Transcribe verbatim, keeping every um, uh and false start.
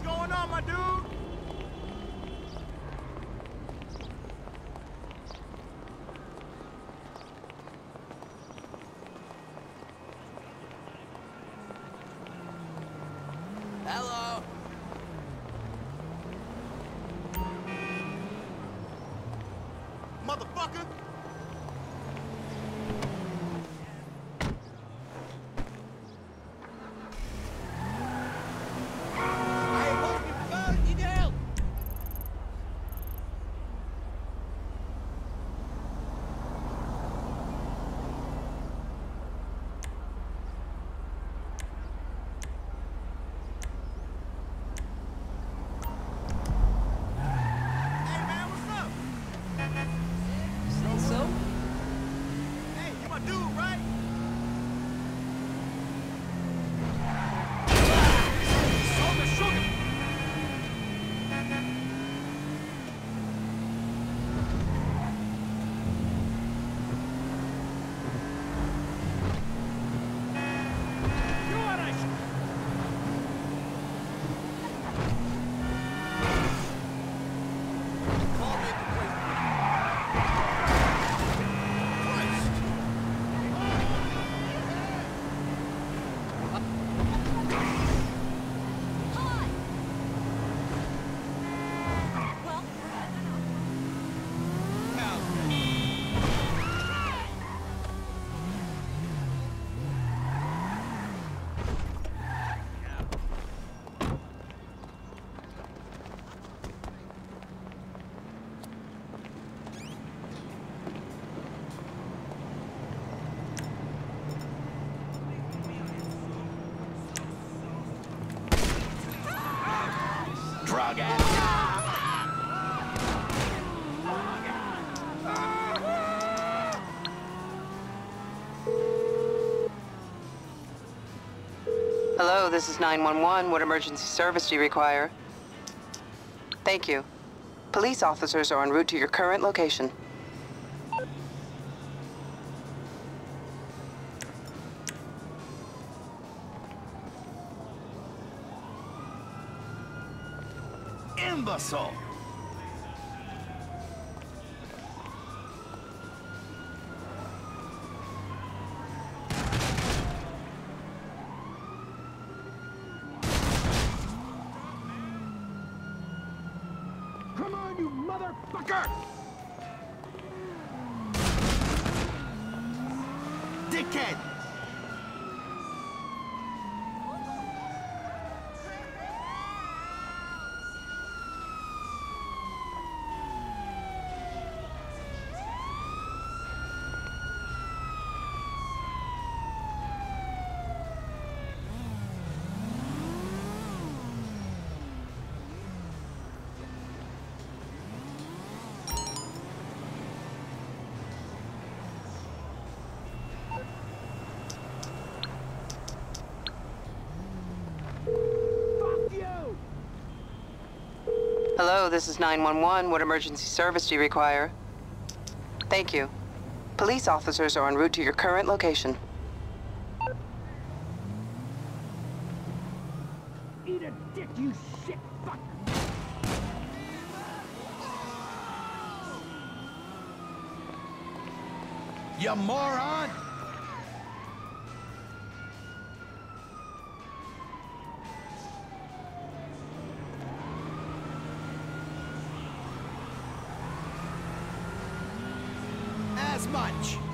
going on, my dude? Hello. Motherfucker. Drug addict. Hello, this is nine one one. What emergency service do you require? Thank you. Police officers are en route to your current location. Imbecile! Come on, you motherfucker! Dickhead! Hello, this is nine one one. What emergency service do you require? Thank you. Police officers are en route to your current location. Eat a dick, you shit fuck! You moron! As much.